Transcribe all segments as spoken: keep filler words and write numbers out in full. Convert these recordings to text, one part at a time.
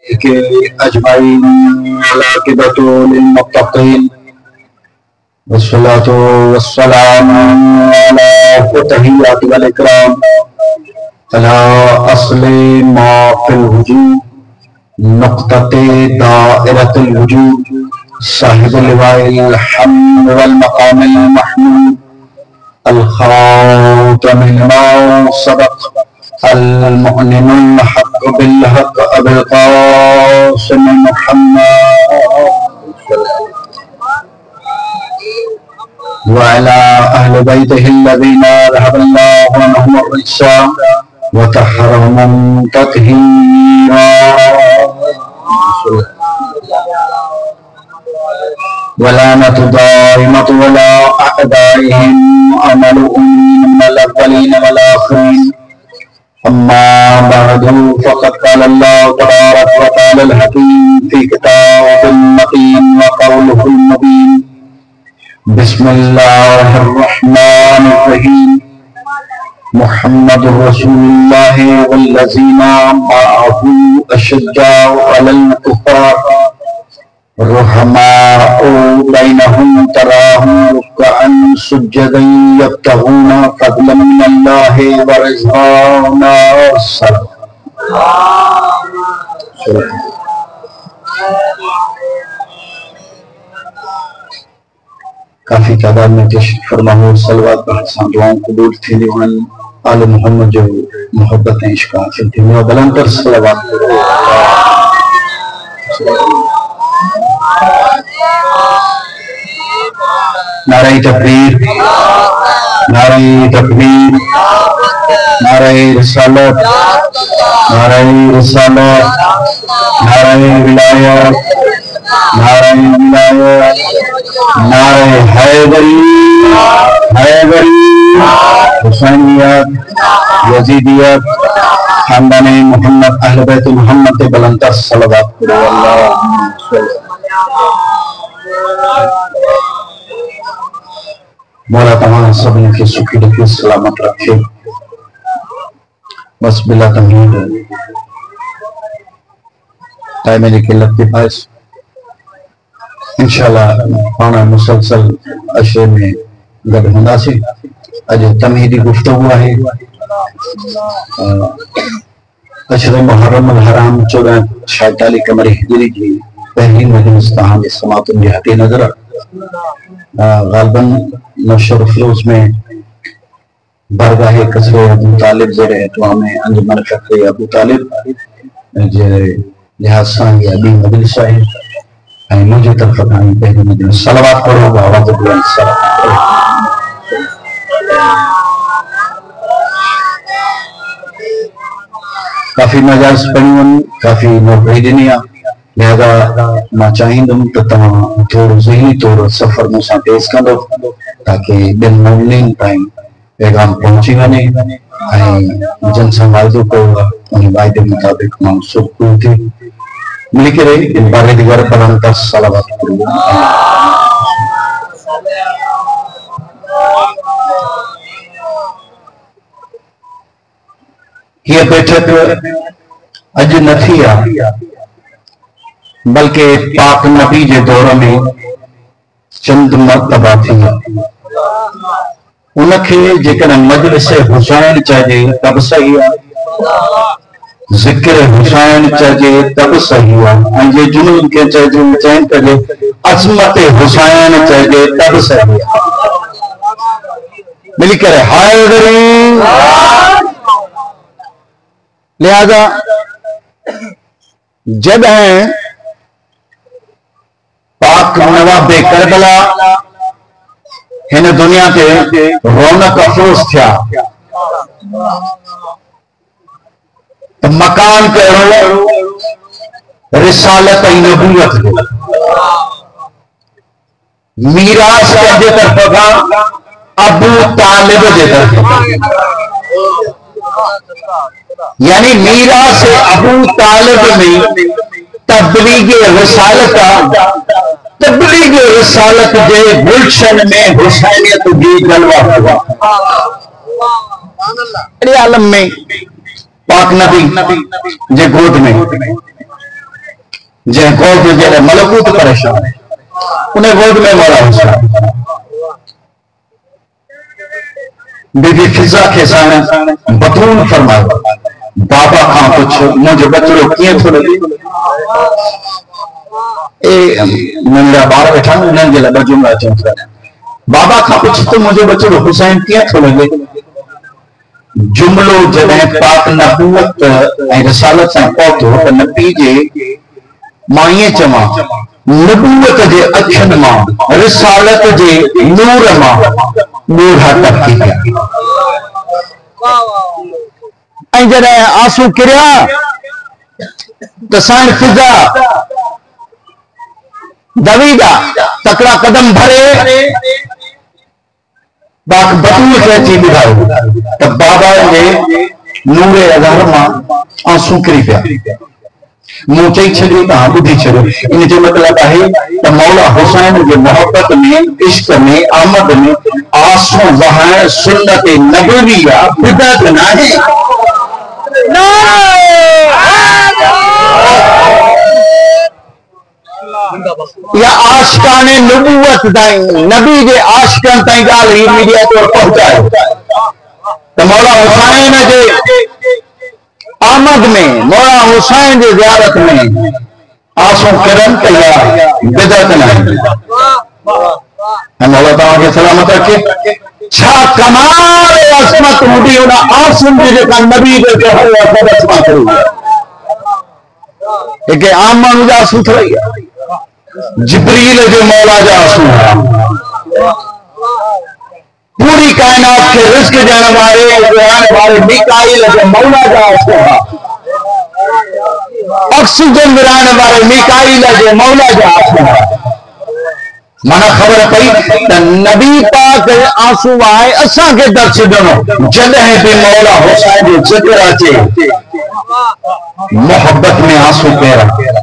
के अजमाइन अला किबतुल मुत्तक़ीन वस्सलातु वस्सलामु अला तहिय्याति वल इकराम अला असली मा फिल वजूद नुक़्तते दाइरतुल वजूद साहिबुल लिवाइल हम्द वल मक़ामिल महमूद अल खातमिल मा सबक़ अल मुअनिनुल हक़ बिल हक़ अबुल क़ासिम मुहम्मद व अला अहलि बैतिहि अल्लज़ीना ज़हबल्लाहु अन्हुम अर्रिज्सा व तहहरहुम तत्हीरा वलानतु दाइमतु वला अअदाइहिम अमलुहुम मिनल अव्वलीन वल आखिरीन अम्मा बअदु फ़क़द क़ाला अल्लाहु तबारक व तआला अल हकीम फ़ी किताबिल मतीन व क़ौलुहुल मुबीन बिस्मिल्लाहिर रहमानिर रहीम मुहम्मदुर रसूलुल्लाह वल्लज़ीना मअहु अशद्दाउ अलल कुफ़ार रुहमाउ बैनहुम तराहुम रुक्अन सुज्जदन यब्तगूना फ़ज़लन मिनल्लाहि व रिज़वाना काफी तादाद में तशरीफ फरमा हो सलवात पर हसन दुआओं कबूल थी दीवान आले मोहम्मद जो मोहब्बत इश्क हासिल थी मैं बुलंद पर सलवात करो नारे तकबीर नारे तकबीर नारे रिसालत नारे रिसालत नारे विलायत नारे विलायत नारे हैदरी हैदरी हुसैनियत यजीदियत खानदान मोहम्मद अहले बैत मोहम्मद के बुलंद तर सलवात करो अल्लाह मौला तमाम सभी के सुखी दुखी सलामत रखे बस बिला तमहीद ताई मेरी किल्लत के पास इंशाल्लाह पाना मुसलसल अशरे में गड होंदा से अज तमहीदी गुफ्तगू है अशरे मुहर्रम अल हराम चौदह शैताली कमर हिजरी की पहली मजलिस तहां में समातुन जिहाती नजर गालबन नशर फरोज में बरगाह कसरे अबू तालिब ज़ेरे एहतमाम अंजुमन फ़िक़्ह अबू तालिब जे लिहाज सां ये अबी मजलिस है ऐं मुझे तरफ खां पहली मजलिस सलवात पढ़ो आवाज़ बुलंद सलाम काफी मजाज पढ़ियूं काफी नौकरी ॾिनी आहे लिहाज़ा मां चाहींदुमि त तव्हां थोरो ज़हनी तौर सफ़र मूंसां तेज़ कंदो ताकि ॿिनि महीननि ताईं पैगाम पहुची वञे ऐं जन सां वाइदो कयो आहे उन वाइदे मुताबिक़ मां सुखपूर थिए मिली करे बारहदीगर बुलंद तर सलावत करो हीअ बैठक अॼु न थी आहे बल्कि पाक नबी जे दौर में चंद मरतबा थी उनखे जेकॾहिं मजलिस हुसैन चइजे त बि सही आहे ज़िक्र हुसैन चइजे त बि सही आहे ऐं जे जुनून खे चइजे चइनि कजे अज़मत हुसैन चइजे त बि सही आहे मिली करे हाज़िरी लिहाज़ा जॾहिं पाक नवाबे करबला हिन दुनिया ते रौनक अफरोज़ थिया त मकान कहिड़ो रिसालत ऐं नबूवत जो मीरास कंहिंजे तरफ़ खां अबू तालिब जे तरफ़ यानी मीरास अबू तालिब में तबलीग रिसालत तबलीग रिसालत जे गुलशन में हुसैनियत जी जलवा हुआ आलम में पाक नबी जे गोद में जै गौद जे मलकूत परेशान उन्हें गौद में मौला हुसैन बीबी फिजा के साण बतून फरमायो बाबा खां कुछ मुझे बचड़ो किए थो लगे ए नंढा बार बैठा उन्हनि जे लाइ ॿ जुमला चऊं था बाबा खां कुछ तो मुझे बचड़ो हुसैन किए थो लगे जुमलो जॾहिं पाक नबूवत ऐं रिसालत सां पहुतो त नबी जे मां ईअं चवां नबूवत जे अखियुनि मां रिसालत जे नूर मां ॿोढ़ा टपकी पिया ऐं जॾहिं आंसू किरिया त साईं फिजा दवीदा तकड़ा कदम भरे बाक बतूल खे अची ॿुधायो त बाबा जे नूरे अज़हर मां आंसू किरी पिया मूं चई छॾियो तव्हां ॿुधी छॾियो इन जो मतिलबु आहे त मौला हुसैन जे मोहबत में इश्क में आमद में आंसू वहाइण सुन्नत नबवी आहे बिदअत नाहे या आशिकाने नबूवत ताईं नबी जे आशिकनि ताईं ॻाल्हि मीडिया तौर पहुचायो त मौला हुसैन जे आमद में मौला हुसैन जे ज़ियारत में आंसू किरन त या बिदअत नाहे ऐं मौला तव्हांखे सलामत रखे छा कमाल असमत हूंदी उन आंसुनि जी जेका नबी जे ज़हर असर मां करी हिकु आम माण्हू जा आंसू थोड़ी जिब्रील जो मौला जा आंसू पूरी कायनात के रिस्क ॾियण वारे ॾियण वारे मीकाईल जो मौला जा आंसू ऑक्सीजन विराइण वारे मीकाईल जे मौला जा आंसू माना खबर पई त नबी पाक आंसू आहे असांखे दर्श ॾिनो जॾहिं बि मौला हुसैन जो ज़िक्र अचे मोहब्बत में आंसू पहिरां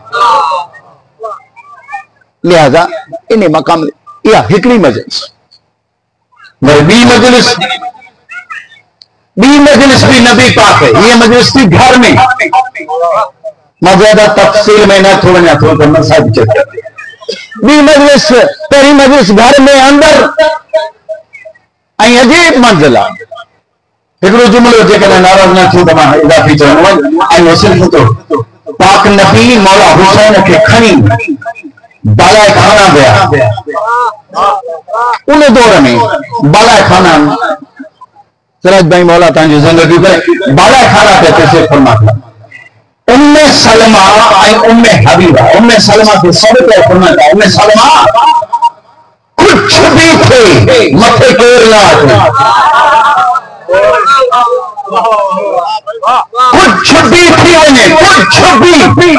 लिहाजा इन मकाम इहा हिकिड़ी मजलिस वरी ॿी मजलिस ॿी मजलिस भी नबी पाक है ये मजलिस थी घर में मां ज्यादा तफसील में न थो वञा थो त मसाज चए ॿी मजलिस पहिरीं मजलिस घर में अंदर ऐं अजीब मंज़िल आहे हिकिड़ो जुमिलो जेकॾहिं नाराज़ न थियो त मां इज़ाफ़ी चवंदो ऐं वो सिर्फ़ तो पाक नबी मौला हुसैन खे खणी बालाए खाना गया उन दौर में बालाए खाना सिराज भाई मौला तव्हांजी ज़िंदगी करे बालाए खाना पे तशरीफ़ फरमा उम्मे सलमा ऐं उम्मे हबीबा उम्मे सलमा के सब पे फरमाता उम्मे सलमा कुछ भी थे मथे केर ना कुछ भी थी वने कुछ भी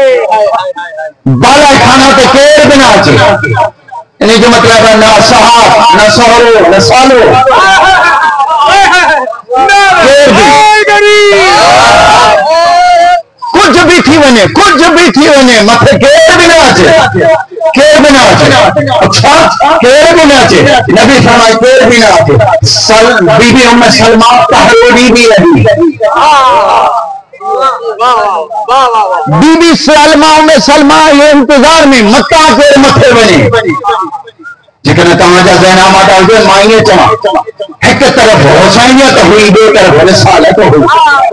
बाला खाना तो केर बिना अचे इन जो मतलब है ना सहाब ना सहरो ना सालो केर भी कुछ भी थी वने कुछ भी थी वने मथे केर बिना अचे केर बिना अचे अच्छा केर बिना अचे नबी फरमाए केर बिना अचे सल बीबी उम्मे सलमा पहले बीबी रही बीबी सलमा उम्मे सलमा ये इंतजार में मक्का के मथे वने जेकॾहिं तव्हांजा ज़हनामात हुजे मां ईअं चवां हिकु तरफ़ हुसैनियत हुई ॿिए तरफ़ रिसालत हुई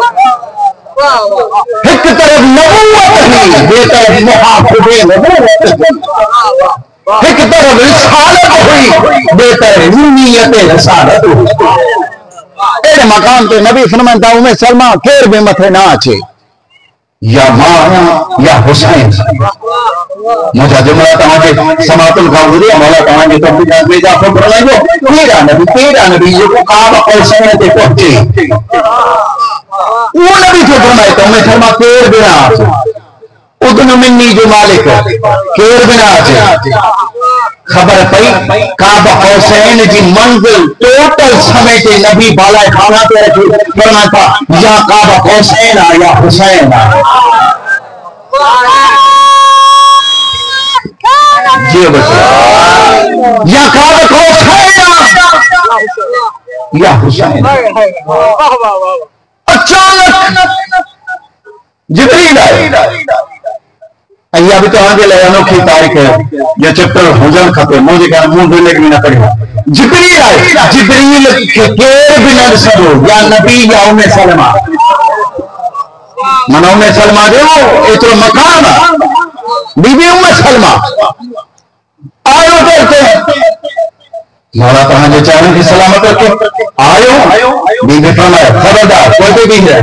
एक तरफ नबूवत हुई ॿिए तरफ मुहाफ़िज़े नबूवत एक तरफ रिसालत हुई ॿिए तरफ नीयत रिसालत हुई अहिड़े मकाम ते नबी फरमाइनि था उम्मे सलमा केर बि मथे न अचे या मां या हुसैन मुंहिंजा जुमिला तव्हांखे समातुल खां ॿुधी मौला तव्हांजे तौफ़ीक़ में इज़ाफ़ो फरमाईंदो कहिड़ा नबी कहिड़ा नबी जेको काब हुसैन ते पहुचे वो नबी जो फरमाए तो मैं फरमा केर बिना अचे उदन मिन्नी जो मालिक केर बिना अचे खबर पई काब हुसैन जी मंजिल टोटल समेटे नबी बाला खाना पे रखी फरमाया था या काब हुसैन आ या हुसैन आ जी बच्चा या काब हुसैन या हुसैन अचानक जिब्रील आए अया भी तव्हांजे लाइ अनोखी तारीख़ जो चैप्टर हुजणु खपे मुंहिंजे कारण मूं दिलि में न पढ़ियो जिब्रील आहे जिब्रील खे केर बि न ॾिसंदो या नबी या उम्मे सलमा माना उम्मे सलमा जो एतिरो मकान आहे बीबी उम्मे सलमा आयो करते मौला तव्हांजे चरण की सलामत रखे आयो बीबी फरमाए खबरदार कोई भी है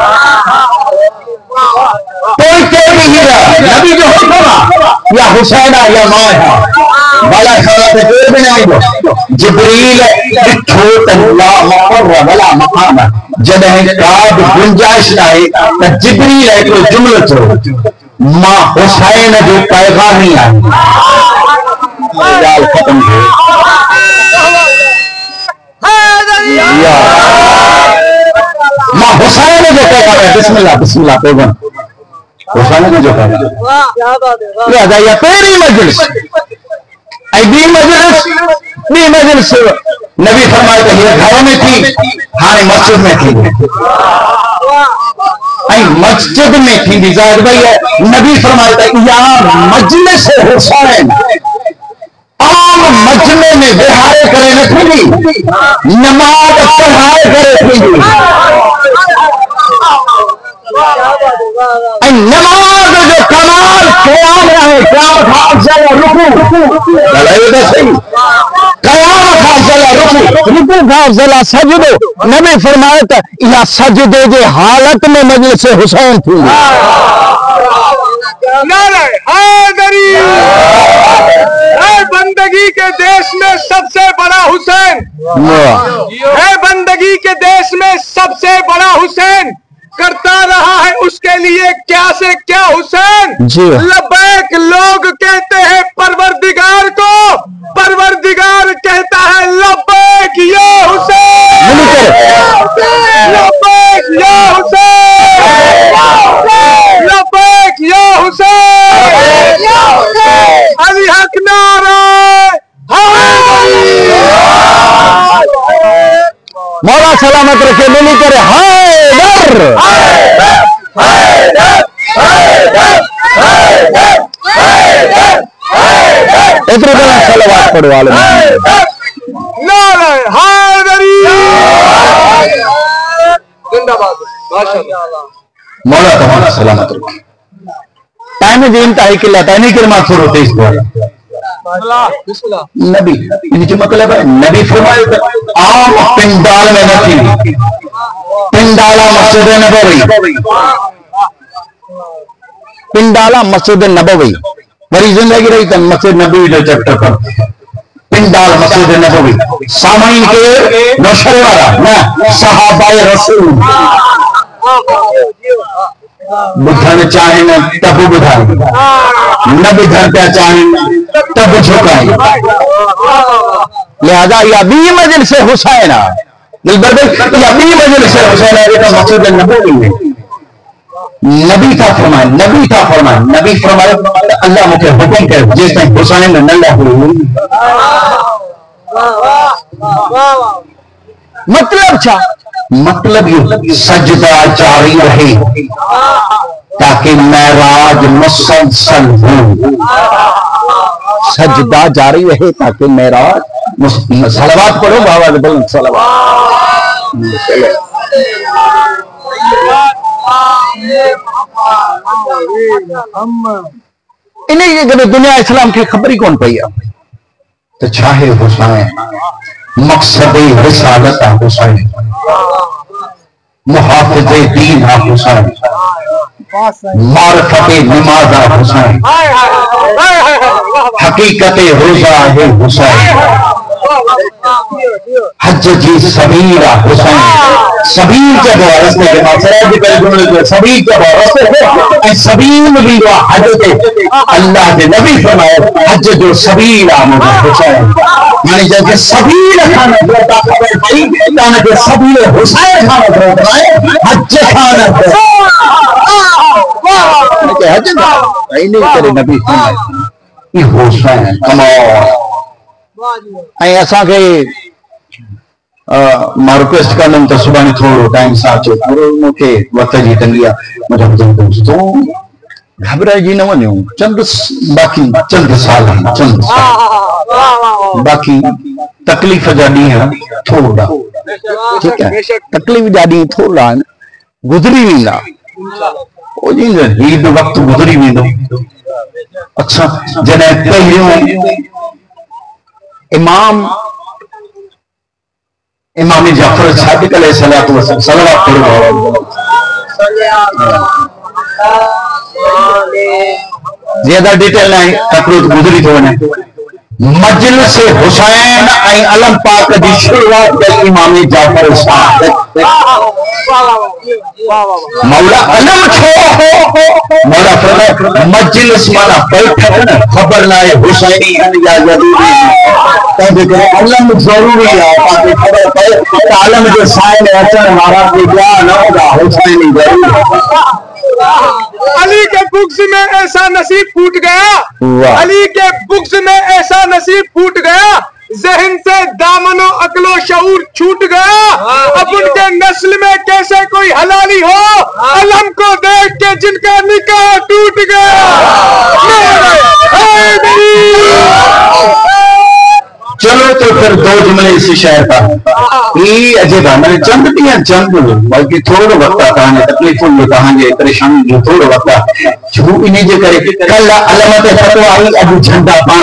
कोई कोई भी हीरा नबी जो हुक्म या हुसैन या मां है वाला खाना पे कोई भी नहीं दो जिब्रील ॾिठो त ला मक़र वला मकाम जॾहिं का बि गुंजाइश आहे त जिब्रील हिकिड़ो जुमिलो चयो मां हुसैन जो पैगाम ई आहे ॻाल्हि ख़तम थी मां हुसैन जो पैगाम है बिस्मिल्लाह बिस्मिल्लाह पैगाम हुसैन जो पैगाम लिहाज़ा या पहिरीं मजलिस ऐं ॿी मजलिस ॿी मजलिस नबी फरमाए त हीअ घर में थी हाणे मस्जिद में थी ऐं मस्जिद में थींदी ज़ाहिर भई नबी फरमाए त इहा मजलिस हुसैन आम मजमे में विहारे करे न थींदी नमाज पढ़ाए करे थींदी ऐं नमाज जो कमाल क़याम आहे क़याम खां अफ़ज़ल रुकू ॻाल्हायो त सही क़याम खां अफ़ज़ल रुकू रुकू खां अफ़ज़ल सजदो नबी फरमाए त इहा सजदे जे हालत में मजलिस हुसैन थींदी नारे हैदरी है बंदगी के देश में सबसे बड़ा हुसैन है बंदगी के देश में सबसे बड़ा हुसैन करता रहा है उसके लिए क्या से क्या हुसैन लबैक लोग कहते हैं परवरदिगार को परवरदिगार कहता है लबैक या हुसैन लबैक या हुसैन लबैक या हुसैन अली हक नारे मौला सलामत रखे मिली करे हैदर एतरे बड़ा सलावत पढ़ो आलम नारे हैदरी जिंदाबाद माशाअल्लाह मौला तमाम सलामत रखे टाइम जी इंतहाई के लाता नहीं कि मां थोड़ो तेज बोल नबी इनके मतलब है नबी फरमाए आम पिंडाल में न थी पिंडाला मस्जिद नबवी पिंडाला मस्जिद नबवी वरी जिंदगी रही त मस्जिद नबवी जो चैप्टर पर पिंडाल मस्जिद नबवी सामाइन के नौशरे वाला ना सहाबाए रसूल बुधन चाहें तब बुधाई न बुधन क्या चाहें तब झुकाई लिहाजा या बी मजलिस से हुसैन या बी मजलिस से हुसैन है तो मकसद नबी है नबी था फरमाए नबी था फरमाए नबी फरमाए अल्लाह मुझे हुक्म करे जिस टाइम हुसैन न अल्लाह मतलब क्या मतलब ये सजदा जारी रहे ताकि मेराज मुसलसल हो सजदा जारी रहे ताकि मेराज सलावत पढ़ो बाबा बोलो सलावत इन्हें जब दुनिया इस्लाम की खबर ही कौन पई तो चाहे हुसैन मकसद रिसालत हुसैन मुहाफिज दीन हुसैन मारफत नमाज हुसैन हकीकत रोजा है हुसैन हज जी सबीर हुसैन सबीर जब रस्ते के मासरा जी पहले जुमले जो सबीर जब रस्ते सबीर भी वो हज के अल्लाह के नबी फरमाए हज जो सबीर आमद हुसैन माने जब सबीर खाना जो खबर पई ताने के सबीर हुसैन खाना फरमाए हज खाना के हज नहीं करे नबी फरमाए ये हुसैन कमाल ऐं असांखे मां रिक्वेस्ट कंदुमि त सुभाणे थोरो टाइम सां अचो पूरो मूंखे वक़्त जी तंगी आहे मुंहिंजो दोस्तों घबराइजी न वञो, चंद बाक़ी चंद साल आहिनि, चंद साल बाक़ी तकलीफ़ जा ॾींहं थोड़ा, ठीक है, तकलीफ़ जा ॾींहं थोड़ा आहिनि, गुज़री वेंदा, हीउ बि वक़्तु गुज़री वेंदो। अच्छा, जॾहिं पहिरियों इमाम इमाम जाफर सादिक अलैहिस्सलातु वस्सलाम सलवात पढ़ो, ज्यादा डिटेल नहीं, तकरो गुज़री थो वञे। मजलिस हुसैन ऐं अलम पाक जी शुरुआत कई इमाम जाफर सादिक। मौला अलम छो मौला फरमाए मजलिस माना बैठक न, खबर ना है हुसैनी हन या यजीदी, तंहिंजे करे अलम ज़रूरी आहे ताकि खबर पए त अलम जे साइने अचण वारा के ॿिया न हूंदा, हुसैनी ज़रूरी। अली के बुक्स में ऐसा नसीब फूट गया, अली के बुक्स में ऐसा नसीब फूट गया, जहन से दामनो अकलो शऊर छूट गया। अब उनके नस्ल में कैसे कोई हलाली हो, अलम को देख के जिनका निकाह टूट गया। चलो तो फिर दो जुमले इसी शहर का ये अजब है, मैंने चंद दिया चंद बल्कि थोड़ा वक्त कहानी तकलीफों में कहानी परेशानी जो थोड़ा वक्त छू इन्हीं जे करे कल अलमत फतवा आई अभी झंडा पान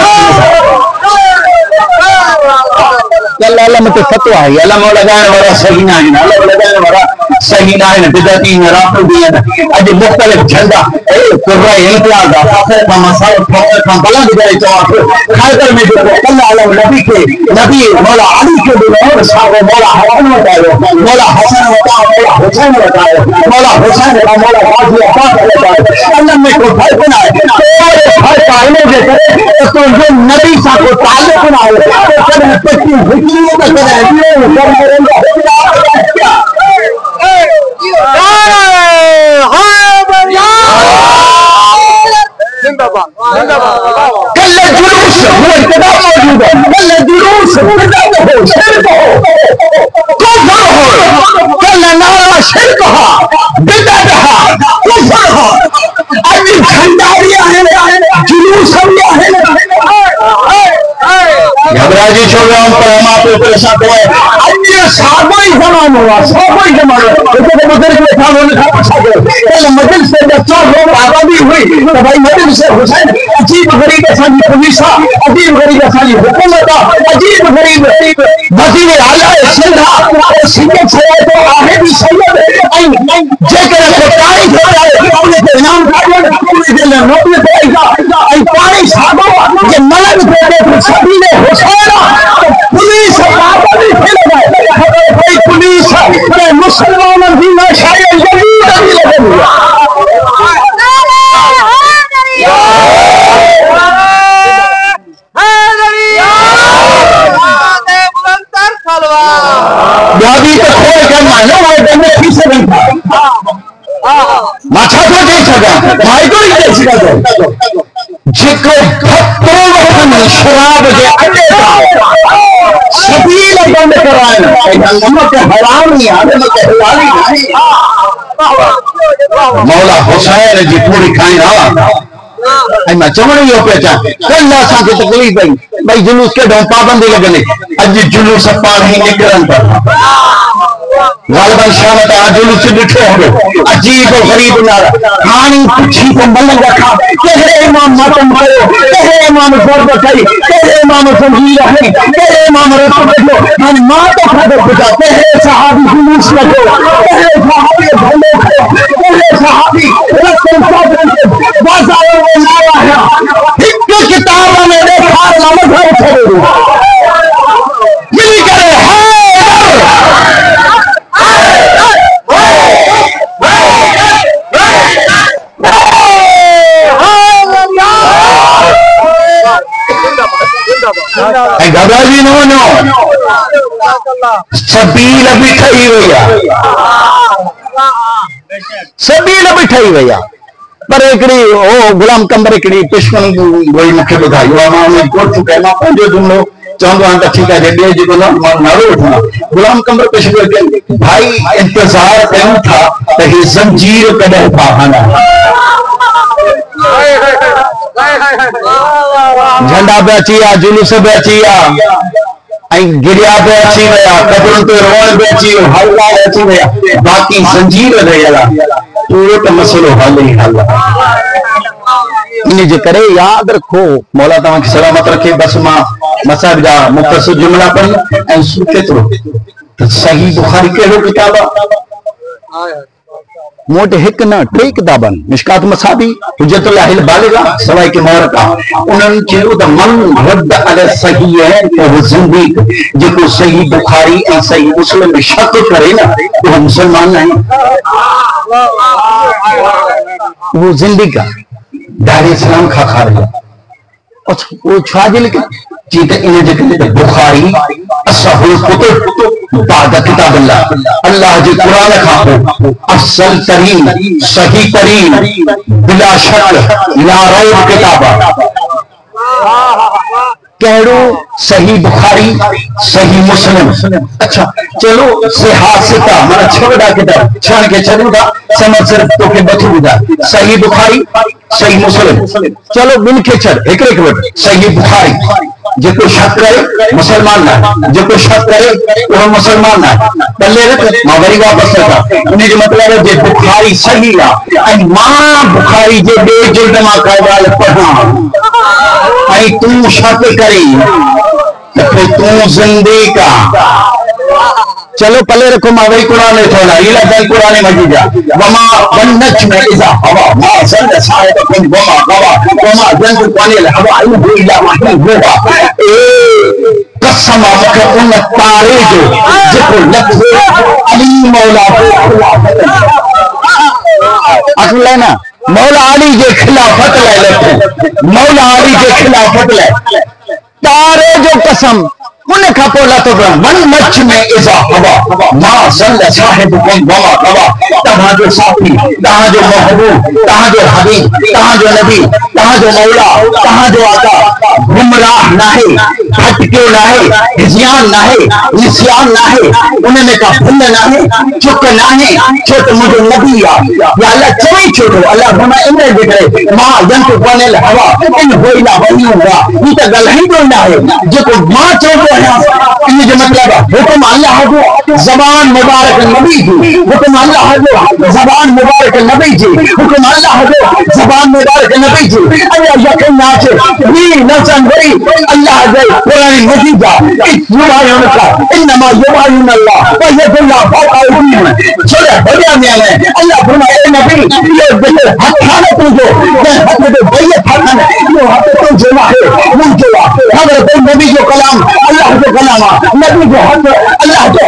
कल अलमत फतवा आई अलम लगाने वाला सही ना है, अलम लगाने वाला सही ना है, बिदती न राफ़ी दी है आज मुख्तलिफ झंडा ए कुर्रा इम्तियाज आखिर का मसाल फौज का बुलंद करे तो खाइबर में जो कल अलम नबी के नबी मौला अली के और साहब मौला हसन बतायो, मौला हसन बताओ, मौला हुसैन बतायो, मौला हुसैन का मौला गाजी अब्बास बतायो। अल्लाह में कोई फर्क ना है, कोई फर्क आने जे करे तो जो नबी सा को ताल्लुक ना हो तो कदे पक्की हिकली न करे ये कर करेंगे। जिंदाबाद जिंदाबाद। कल जुलूस वो इत्तेदा मौजूद है, कल जुलूस बिदअत हो, शिरक हो, कुफ्र हो, कल नारा शिरक हो, बिदअत हो, कुफ्र हो, आज झंडारियां हैं, जुलूस हैं, घबराजी छोड़ो हम पर हम आप ऊपर साथ है अन्य साबई जमानो हुआ, साबई जमानो देखो तो बुजुर्ग के था उन्होंने कहा पूछा गया कल मजलिस से जब चार लोग आबादी हुई तो भाई मजलिस से हुसैन अजीब गरीब असानी पुलिस अजीब गरीब असानी हुकूमत अजीब गरीब वजीर आला सिंधा सिंध से तो आहे भी सैयद जेकर को तारीख हो जाए अपने के इनाम काटो अपने के नौकरी देगा आई पानी साबो ये मलन देते सभी ने हुसैन पुलिस आबादी फिर गए कोई पुलिस है मुसलमानों की ना शायद जमीन नहीं लगेगी। दादी तो खोल कर मानो वो बंदे फिर से नहीं था माथा तो नहीं सका भाई को नहीं दे सका जिको भक्तों वतन शराब के अड्डे का सबील बंद कराए नमक हराम नहीं आदम के हलाली नहीं मौला हुसैन जी पूरी खाई रहा ऐ मैं चवण यो पे चा कल असा के तकलीफ पई भाई जुलूस के ढों पाबंदी लगने अज जुलूस पाण ही निकरन पर गालबन शाम ता जुलूस दिठो हो अजीब गरीब नारा कहानी पुछी को मलन रखा केरे इमाम मातम कयो केरे इमाम फर्ज कई केरे इमाम संजील है केरे इमाम रत बैठो मन मां तो खबर बुझा केरे सहाबी जुलूस लगो केरे सहाबी भले केरे सहाबी रतन साहब बाजार में नारा है एक किताब में देखा नमक छोड़ो मिल करे घबराजी नो नो सबील भी ठही वही सबील भी ठही वही पर एकड़ी ओ गुलाम कंबर एकड़ी पुष्पन गोई मुखे बुधायो मां में कोट चुके मां पंजो जुमलो चंदो आंदा ठीक है जे जो ना नारो उठना गुलाम कंबर पुष्पन के भाई इंतजार कयूं था त ही जंजीर कदे पाहना झंडा पे अची विया, जुलूस पे अची विया, गिरिया पे अची विया, कबरुनि ते रोअण पे अची वियो, हल्ला अची विया, बाक़ी ज़ंजीर रहियल आहे, पूरो त मसइलो हल ई हल इन जे करे याद रखो मौला तव्हांखे सलामत रखे। बस मां मसाइब जा मुख़्तसर जुमला पढ़ी ऐं केतिरो त सही बुखारी कहिड़ो किताब आहे? मूं वटि हिकु न टे किताब आहिनि, मिशकात मसाबी, हुज्जतुल अहिल बालिगा, सवाइ के मुहरका। उन्हनि चयो त मन रद्द अल सही है त वो ज़िंदीक, जेको सही बुखारी ऐं सही मुस्लिम में शक करे न उहो मुसलमान नहीं, वो ज़िंदीक आहे, दायरे इस्लाम खां खारिज आहे। अच्छा वो छा जे लिखे जी त इन जे करे त बुखारी असहुल कुतुब बाद किताबुल्लाह, अल्लाह जे क़ुरान खां पोइ अफसल तरीन सही तरीन बिला शक ला रैब किताब आहे। कहिड़ो? सही बुखारी, सही मुस्लिम। अच्छा चलो सिहासिता माना छवड़ा किताब छण के छॾूं था, समझ सिर्फ तोखे बथू ॿुधा, सही बुखारी सही मुस्लिम, चलो ॿिनि खे छॾ, हिकिड़े खे वठ। सही बुखारी जेको शक करे मुसलमान न, जेको शक करे उहो मुसलमान न, पल्ले रख, मां वरी वापसि रखां। उन जो मतिलबु है जे बुखारी सही आहे ऐं मां बुखारी जे ॿिए जुल्द मां का ॻाल्हि पढ़ां ऐं तूं शक करी त फिर तूं ज़िंदीक आहे। चलो पल्ले रखो, मां वरी कुरान में थोड़ा इला दल कुरान मजीद जा वमा वन्नच में इजा हवा मा ज़ंद साहिब कुन वमा हवा वमा ज़ंद पानी हवा इला इला वही होगा। ए कसम मूंखे उन तारे जो जेको लफ्ज़ अली मौला असल है ना, मौला अली जे खिलाफत लाइ लथो, मौला अली जे खिलाफत लाइ तारे जो कसम उन खां पोइ लथो पियो वन मच में इज़ा हवा मां ज़ंद साहिब कुन वमा हवा। तव्हांजो साथी, तव्हांजो महबूब, तव्हांजो हबीब, तव्हांजो नबी, तव्हांजो मौला, तव्हांजो आका गुमराह नाहे, भटकियो नाहे, हिज़ियान नाहे, निस्यान नाहे, उन में का भुल नाहे, चुक नाहे, छो त मुंहिंजो नबी आहे। या अल्लाह चवई छो थो, अल्लाह फरमाए इन जे करे मां यंतु बनल हवा इन होइला वही हुआ, ई त ॻाल्हाईंदो न आहे जेको मां चवंदो आहियां। इन जो मतिलबु आहे हुकुम अल्लाह जो, ज़बान मुबारक नबी जी, हुकुम अल्लाह जो, ज़बान मुबारक नबी जी, हुकुम अल्लाह जो, ज़बान मुबारक नबी जी। अल्लाह यकीन ना अचे ॿी नफ़्सन वरी अल्लाह जे क़ुरान मजीद जा युवायुन का इन्नमा युवायुन अल्लाह व यदुल्लाह फौक़ अयदीहिम। सूरह बरिया में है अल्लाह फरमाए ए नबी ये जेके हथान तुंहिंजो जंहिं हथ ते बैत हथनि इहो हथ तुंहिंजो आहे मुंहिंजो आहे। अगरि कोई नबी जो कलाम अल्लाह जो कलाम आहे, नबी जो हथ अल्लाह जो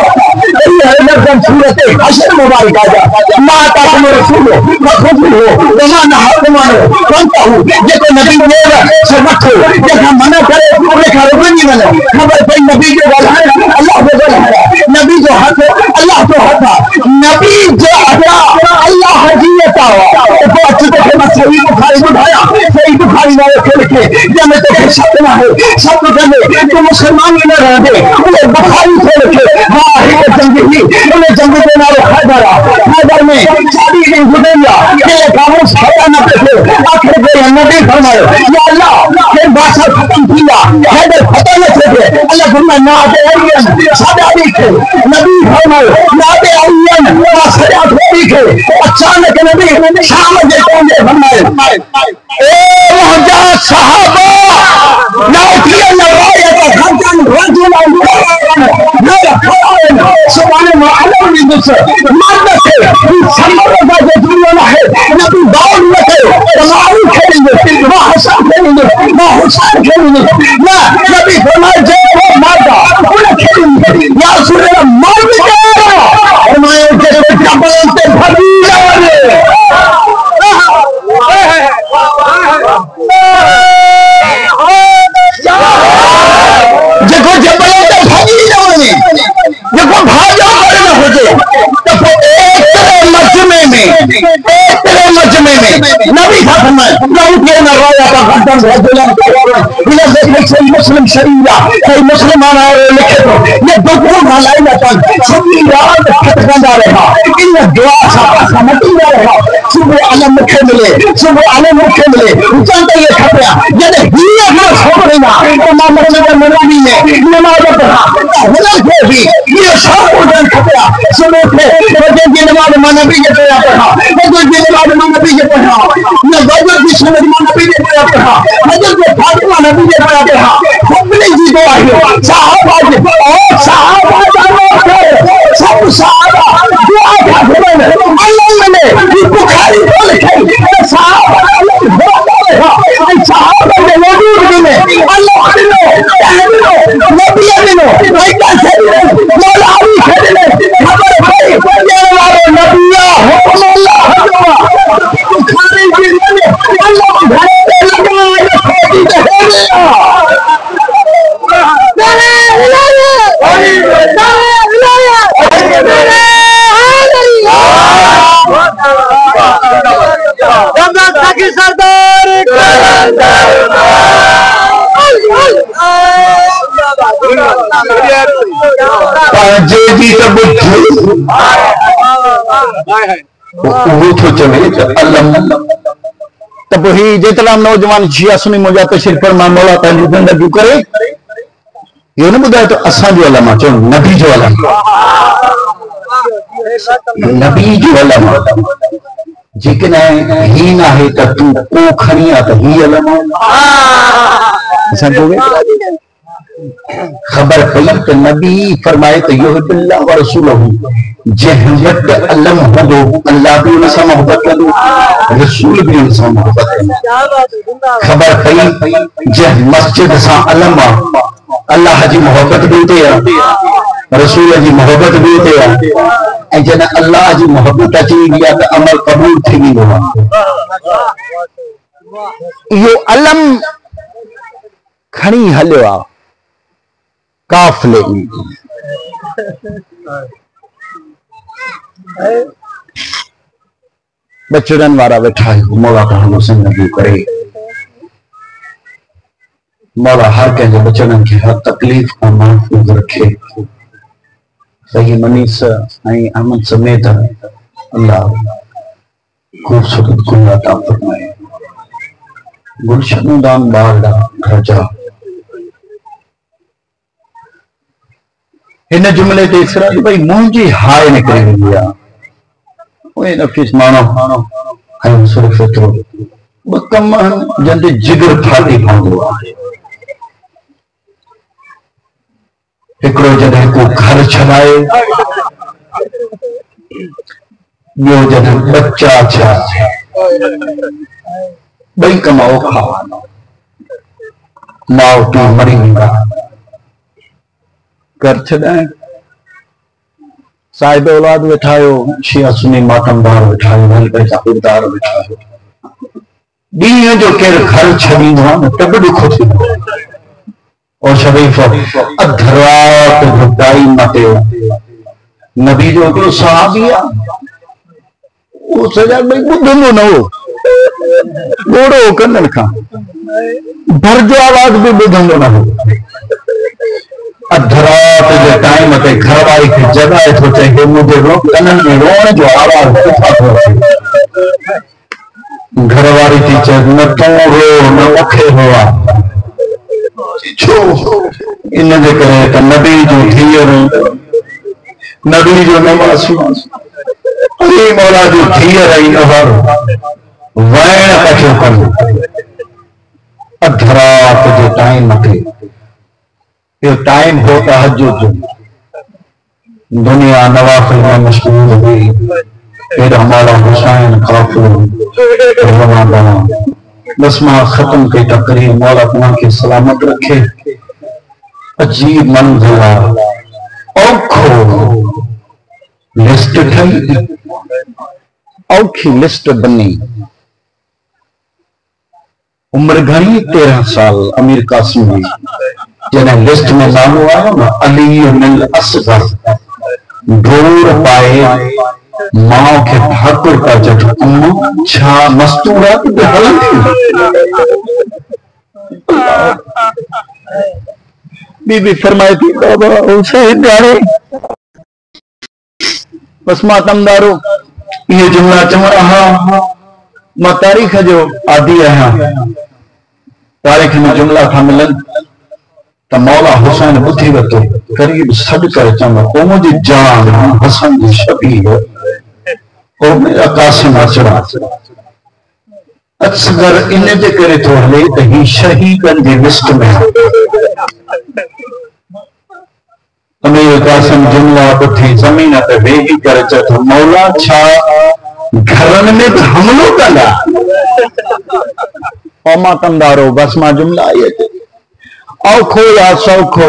नफ़्सन सूरत हशर मुबारक आजा मा ताकुम रसूल वखुद हो वमा नहाकुम अन्हु फंतहु। जेको नबी नेर से वठो, जंहिंखां मना करे उन खां रुगनी वञो। ख़बर पई नबी जो ॻाल्हाइण अल्लाह जो ॻाल्हाइण, नबी जो हथ अल्लाह जो हथ आहे, नबी जे अॻियां अल्लाह जी अता पोइ अच तोखे मां सही बुखारी ॿुधायां। सही बुखारी वारो खे लिखे जंहिंमें तोखे शक न आहे, शक कंदे तूं मुसलमान ई न रहंदे उन बुखारी खे लिखे। हा हिकु जंग हुई, उन जंग जो नालो हैदर आहे। हैदर में साड़ी ॾींहुं गुज़रिया के काबूस खड़ा न पियो। आख़िर कोई नबी फरमायो या अल्लाह के बादशाह खत्म थी विया, हैदर खत्म न थिए। अल्लाह फरमाए ना ते आईन सादा दी खे नबी फरमायो ना ते आईन ना सजा थोड़ी खे। अचानक नबी शाम जे कोने फरमायो ए मुहजा सहाबा ना उठिए न रायत खतन रजुल ना रखान सुभान अल्लाह ने दूसरे मर्द से समर का जो दुनिया है नबी बाउल में थे तमाम खेलेंगे ना हसन खेलेंगे ना हुसैन खेलेंगे ना नबी फरमाए जो वो मर्दा उन्हें खेलेंगे या सुरे मर्द के फरमाए के कपड़ों से भरी जाने देखो जबलों से भरी जाने देखो भाजो करना हो जाए तो एक मजमे में एक मजमे में नबी था फरमाए ना उठिए ना रोया था गद्दन रजुलन इला देखे सही मुस्लिम शरीया सही मुसलमान आए लिखे तो ये दुखों भलाई लतन सभी याद खटकंदा रहा इन दुआ साबा समझिया रहा सुबह आलम मुखे मिले सुबह आलम मुखे मिले उचांते ये खपया जदे हिया ना छोड़ना तो मोहम्मद नबी ने नमाज पढ़ा हुनर को भी ये सब उधर खपया सुबह थे फजर की नमाज नबी के पढ़ा फजर की नमाज नबी के पढ़ा न फजर की सुन्नत नबी के पढ़ा फजर के फातिमा नबी के पढ़ा खुबली जी को आई साहबा जी और साहबा सब साहबा दुआ करते हैं अल्लाह ने बुखारी को लिखा साहबा साहबा के वजूद में अल्लाह ने नबी ने ऐसा खेले मौलावी खेले खबर भाई ये वाले नबिया हुक्मुल्लाह बुखारी जी ने अल्लाह घरे लगा खेती दे सरदार तब ही जितना नौजवान शिया सुनी मुझा तशरीफ फरमा मौला पंहिंजी ज़िंदगी करे यो न ॿुधाए तो असां जो अलम चो नबी जो अलम नबी जो अलम जेकॾहिं ही न आहे त तूं को खणी आ त ही अलम खबर पई त नबी फरमाए त युहिब्बुल्लाह व रसूलहू जंहिं वटि अलम हूंदो अल्लाह बि उन सां मोहबत कंदो रसूल बि उन सां मोहबत कंदो खबर पई जंहिं मस्जिद सां अलम आहे अल्लाह जी मोहबत भी उते आहे रसूल जी मोहबत भी उते आहे ऐं जॾहिं अल्लाह जी मोहबत अची वेंदी आहे त अमल क़बूल थी वेंदो आहे इहो अलम खणी हलियो आहे काफ़िले में बचड़न वारा वेठा आहियो मौला तव्हांजो ज़िंदगी करे मौला हर कंहिंजे बचड़न खे हर तकलीफ़ खां महफूज़ रखे सही मनीस ऐं अहमद समेत अल्लाह ख़ूबसूरत गुल अता फरमाए गुलशनदान बारडा खर्चा इन जुमले ते इसरा भाई मुंहिंजी हाय निकिरी वेंदी आहे ओए नफ़ीस माण्हू ऐं सिर्फ़ एतिरो ॿ कम जंहिंते जिगर फाटी पवंदो आहे हिकिड़ो जॾहिं को घर छॾाए ॿियो जॾहिं बच्चा छा ॿई कम औखा माउ पीउ मरी वेंदा घर छॾाए साहिब औलाद वेठा आहियो शिया सुन्नी मातमदार वेठा आहियो हल पैसा किरदार वेठा आहियो ॾींहं जो केरु घर छॾींदो आहे न त बि ॾुखो थींदो और शरीफ अध रात जो टाइम मटे नबी जो हिकिड़ो सहाबी आहे उहो सॼा भई ॿुधंदो न हो ॻोड़ो कननि खां भर जो आवाज़ बि ॿुधंदो न हो अध रात जे टाइम ते घर वारी खे जगाए थो चए कि मुंहिंजे कननि में रोअण जो आवाज़ किथां थो अचे घर वारी थी चए न तूं रो न मूंखे रो आहे छो इन जे करे त नबी जो धीअरूं नबी जो नवासियूं अली मौला जो धीअर ऐं नवर वैण कठियो कनि अध रात जे टाइम ते इहो टाइम हो तहज्जुद जो दुनिया नवाफिल में मशगूल हुई हेॾा मौला हुसैन काफ़िर रवाना बस मां खत्म कई तकरीर मौला तव्हांखे सलामत रखे अजीब मंज़िल आहे औखो लिस्ट ठही औखी लिस्ट बनी उम्र घणी तेरह साल अमीर कासिम जी जॾहिं लिस्ट में नालो आयो न अली मिल असगर डोर पाए माओ के ठाकुर का जट अम्मा छा मस्तूरात पे बीबी फरमाई थी बाबा हुसैन प्यारे बस मातम दारो ये जुमला चव रहा मां तारीख जो आदि आया तारीख में जुमला था मिलन तो मौला हुसैन बुद्धि वतो करीब सद कर चव ओ मुझी जान हसन जी शबी ओ मेरा कासिम अचरा अक्सर इन जे करे तो हले त ही शहीदन जे लिस्ट में अमीर कासिम जुमला बुद्धि जमीन पे वेही करे चथ मौला छा घरन में तो हमलो कंदा ओ मां कंदारो बस मां जुमला आई थे औखो या सौखो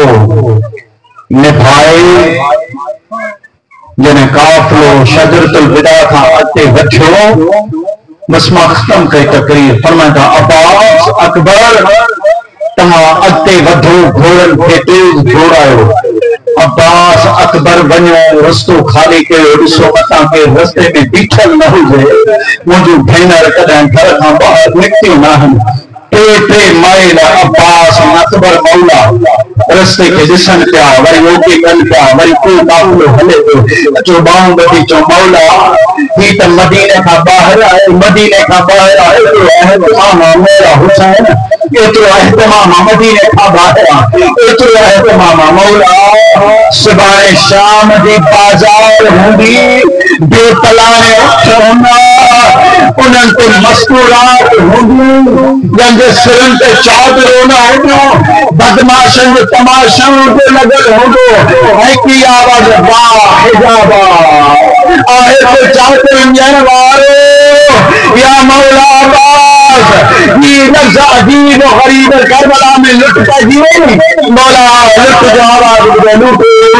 निभाए जने काफलो शजरतुल विदा था अते वठियो बस मां खत्म कई तकरीर फरमाता अब्बास अकबर तमा अते वधो घोड़न खे तेज घोड़ायो अब्बास अकबर वञो रस्तो खाली कयो ॾिसो मथां के रस्ते में बीठल न हुजे मुंहिंजूं भेनर कॾहिं घर खां ॿाहिरि निकितियूं न आहिनि टे टे माइल अब्बास अकबर मौला रस्ते के ॾिसनि पिया वरी रोटी कनि पिया वरी कोई काफ़िलो हले पियो अचो ॿाहूं ॿधी चओ मौला ही त मदीने खां ॿाहिरि आहे मदीने खां ॿाहिरि आहे एतिरो अहतमाम मौला हुसैन एतिरो अहतमाम मदीने खां ॿाहिरि आहे एतिरो अहतमाम मौला सुभाणे शाम जी बाज़ार हूंदी बेपलाने उठ हूंदा उन्हनि ते मस्तूरात हूंदियूं जंहिंजे सिरनि ते चादरो न हूंदियूं बदमाशन जो तमाशा ते लॻल हूंदो हिकु आवाज़ वाह हिजाबा आहे तो चादर ॾियण वारो या मौला अब्बास ये लफ्ज़ अजीब और गरीब करबला में लुट पइजी वई मौला लुट जो आवाज़ ॿुधे लुट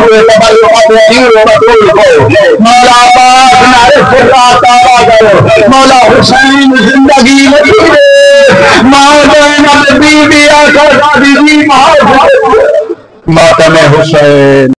मौला अब्बास नारे फुर्रा तारा कयो मौला हुसैन जिंदगी वठी मां जैनब बीबी आखिर दीदी मां मातम हुसैन।